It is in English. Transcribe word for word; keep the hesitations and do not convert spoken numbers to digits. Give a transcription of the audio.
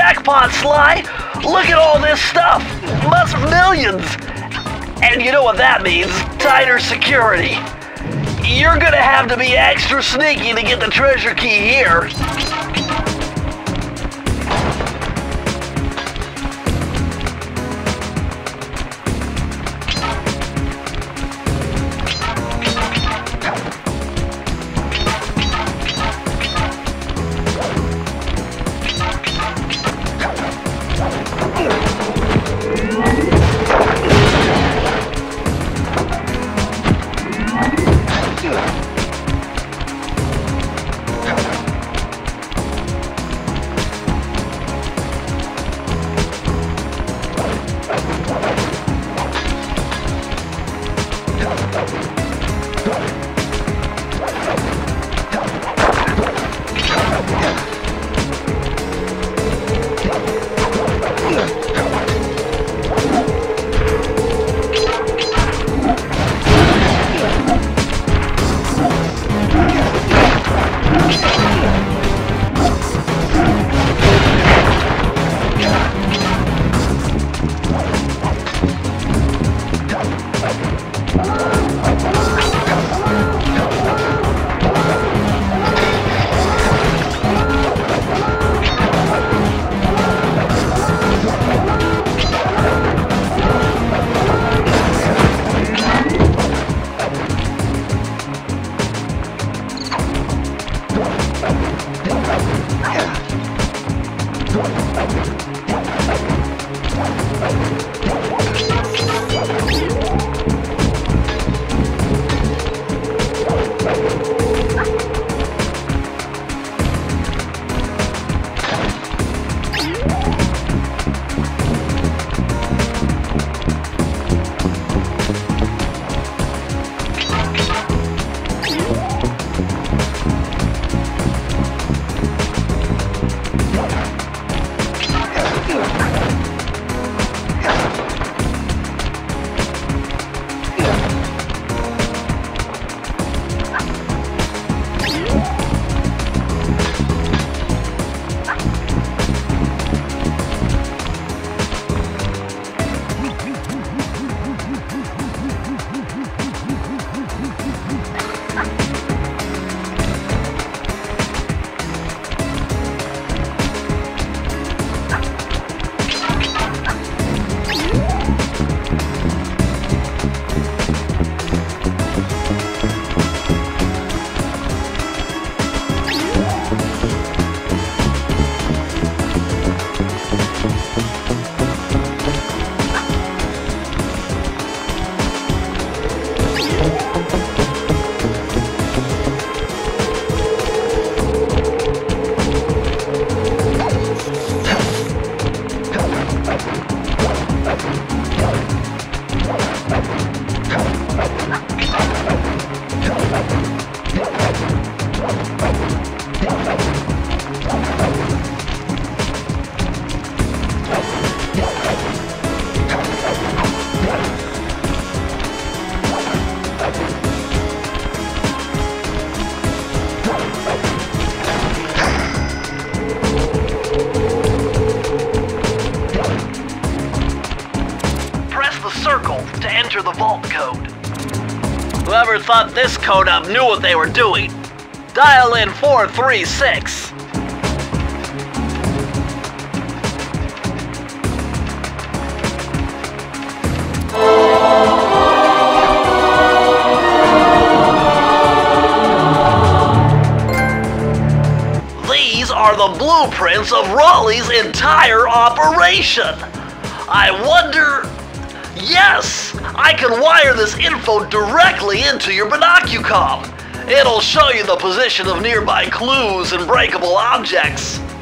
jackpot, Sly! Look at all this stuff! Must millions! And you know what that means? Tighter security. You're gonna have to be extra sneaky to get the treasure key here. The vault code. Whoever thought this code up knew what they were doing. Dial in four three six. These are the blueprints of Raleigh's entire operation. I wonder... Yes! I can wire this info directly into your binocucom. It'll show you the position of nearby clues and breakable objects.